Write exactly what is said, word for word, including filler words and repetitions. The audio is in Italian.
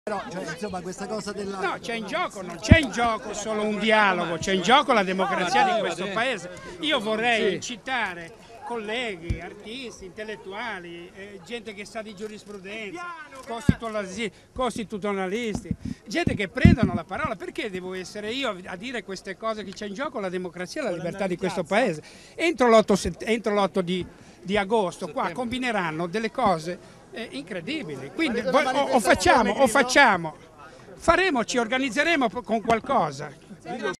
Però, cioè, insomma, questa cosa della... No, c'è in gioco, non c'è in gioco solo un dialogo, c'è in gioco la democrazia di questo paese. Io vorrei incitare colleghi, artisti, intellettuali, eh, gente che sa di giurisprudenza, costituzionalisti, costituzionalisti, gente che prendono la parola. Perché devo essere io a dire queste cose? Che c'è in gioco la democrazia e la libertà di questo paese. Entro l'otto di, di agosto qua combineranno delle cose eh, incredibili. Quindi o, o facciamo, o facciamo, faremo, ci organizzeremo con qualcosa.